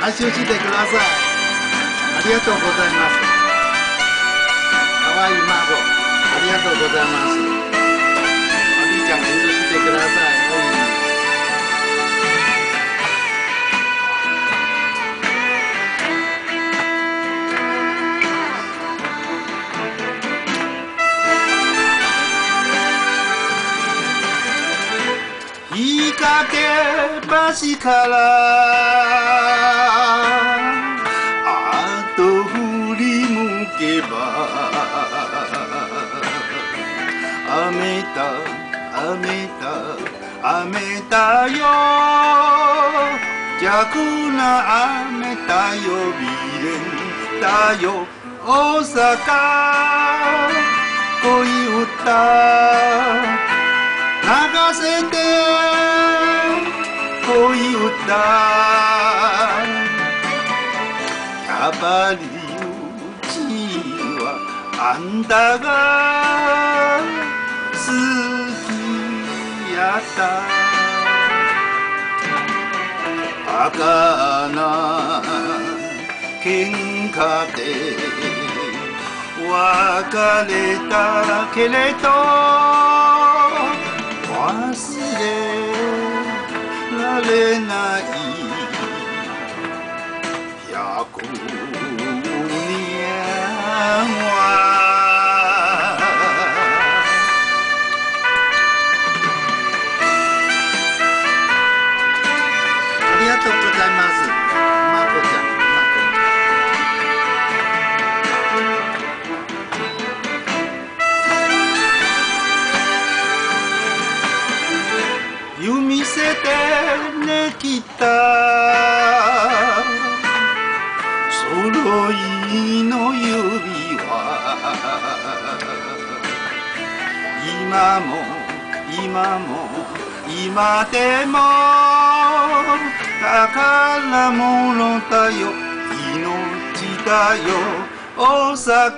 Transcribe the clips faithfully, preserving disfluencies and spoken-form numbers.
安心してください。ありがとうございます。可愛い孫、ありがとうございます。お兄ちゃん、遠慮してください。日陰橋からあと振り向けば雨だ雨だ雨だよ逆な雨だよ未練だよ大阪恋歌流せて恋歌やっぱりうちはあんたが好きやった儚喧嘩で別れたけれど忘れられない百年はありがとうございます。まこちゃん見せてねきた揃いの指輪今も今も今でも宝物だよ命だよ大阪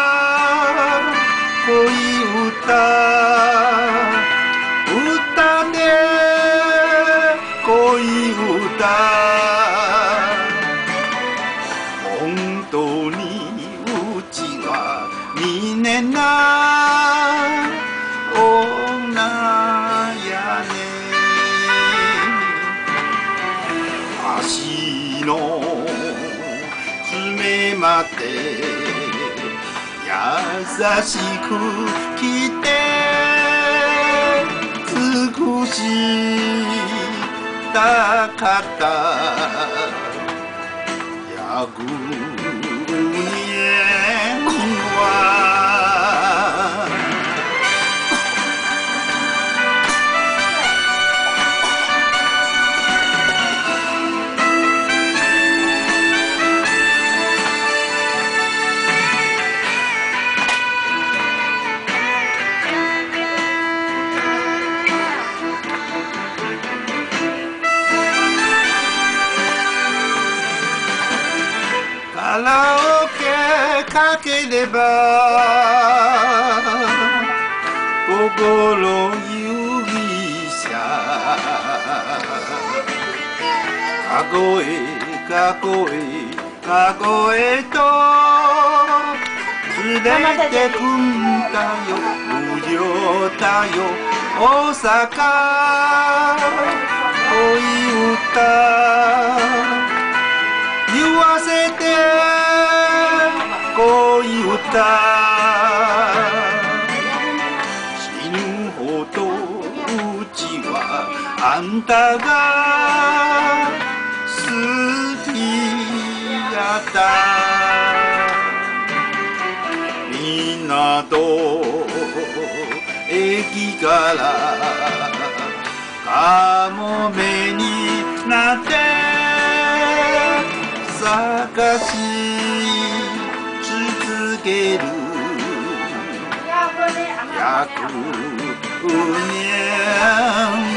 恋歌歌で恋歌本当にうちはみねな女やね足の爪まで優しく来て尽くしたかった百年はカラオケかければ心指さ籠へ籠へ籠へと連れてくんだよ無料だよ大阪恋歌言わせて恋歌死ぬほどうちはあんたが好きやった港駅からかもめになって探し続ける百年